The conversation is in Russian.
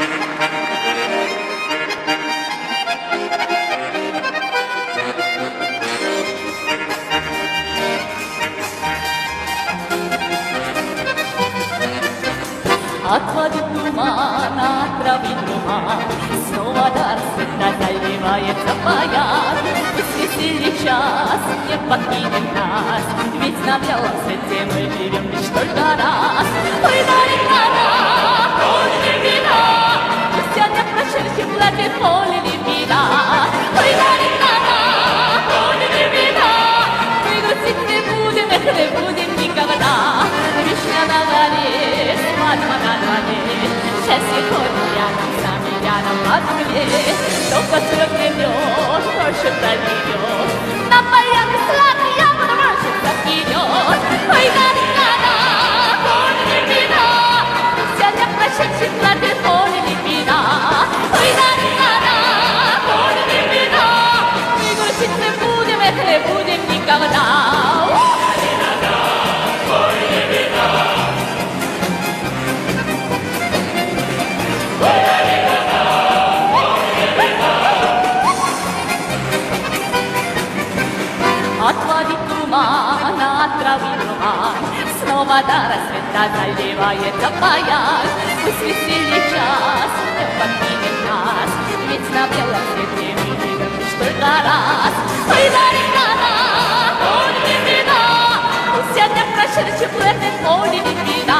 Отводит туман, отравит туман, снова дар света заливается баян. Пусть веселье час не покинет нас, ведь на белом свете мы живем лишь только раз. Ой, далекана, поле вина, пусть я не прошедший платье поле вина. Ой, далекана, поле вина, мы грустить не будем, эх, не будем никогда. Вишня на горе, свадьба на дворе, счастье ходит рядом, сами рядом во дворе. Только срок гребет, больше пройдет, на баяне сладкий ягода больше закинет. Ой, далекана, поле вина, вся не прошедший платье поле вина. Ой, далекана, поле вина, мы грустить не будем, эх, не будем никогда. Отводит туман, отравит туман, снова до рассвета заливается баян. Пусть веселье час не покинет нас, ведь на белом свете мы живем лишь только раз. Ой, далекана, поле вина, пусть я не прошедший платье поле вина.